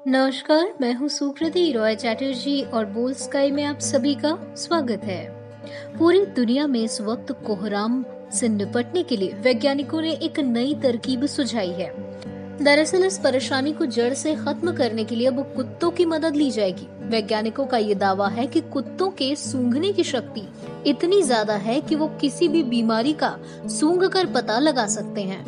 नमस्कार, मैं हूँ सुकृति रॉय चैटर्जी और बोल्ड स्काई में आप सभी का स्वागत है। पूरी दुनिया में इस वक्त कोहराम से निपटने के लिए वैज्ञानिकों ने एक नई तरकीब सुझाई है। दरअसल इस परेशानी को जड़ से खत्म करने के लिए अब कुत्तों की मदद ली जाएगी। वैज्ञानिकों का ये दावा है कि कुत्तों के सूंघने की शक्ति इतनी ज्यादा है कि वो किसी भी बीमारी का सूंघ कर पता लगा सकते हैं।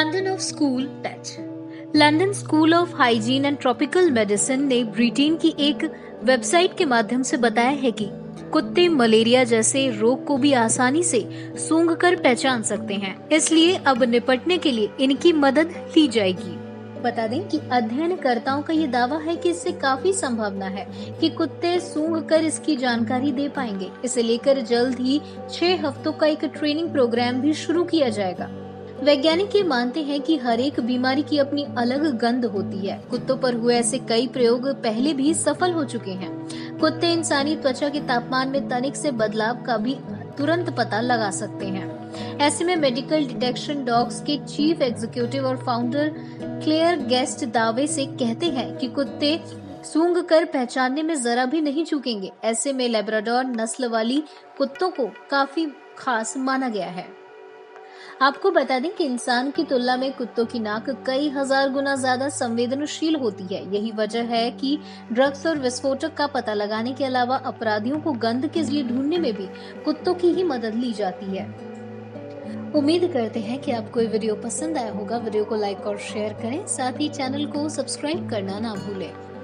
London school of hygiene and tropical medicine ने ब्रिटेन की एक वेबसाइट के माध्यम से बताया है कि कुत्ते मलेरिया जैसे रोग को भी आसानी से सूंघकर पहचान सकते हैं, इसलिए अब निपटने के लिए इनकी मदद ली जाएगी। बता दें कि अध्ययनकर्ताओं का ये दावा है कि इससे काफी संभावना है कि कुत्ते सूंघकर इसकी जानकारी दे पाएंगे। इसे लेकर जल्द ही 6 हफ्तों का एक ट्रेनिंग प्रोग्राम भी शुरू किया जाएगा। वैज्ञानिक ये मानते हैं कि हर एक बीमारी की अपनी अलग गंध होती है। कुत्तों पर हुए ऐसे कई प्रयोग पहले भी सफल हो चुके हैं। कुत्ते इंसानी त्वचा के तापमान में तनिक से बदलाव का भी तुरंत पता लगा सकते हैं। ऐसे में मेडिकल डिटेक्शन डॉग्स के चीफ एग्जीक्यूटिव और फाउंडर क्लेयर गेस्ट दावे से कहते हैं कि कुत्ते सूंघकर पहचानने में जरा भी नहीं चूकेंगे। ऐसे में लेब्राडोर नस्ल वाली कुत्तों को काफी खास माना गया है। आपको बता दें कि इंसान की तुलना में कुत्तों की नाक कई हजार गुना ज्यादा संवेदनशील होती है। यही वजह है कि ड्रग्स और विस्फोटक का पता लगाने के अलावा अपराधियों को गंध के जरिए ढूंढने में भी कुत्तों की ही मदद ली जाती है। उम्मीद करते हैं कि आपको ये वीडियो पसंद आया होगा। वीडियो को लाइक और शेयर करें, साथ ही चैनल को सब्सक्राइब करना ना भूलें।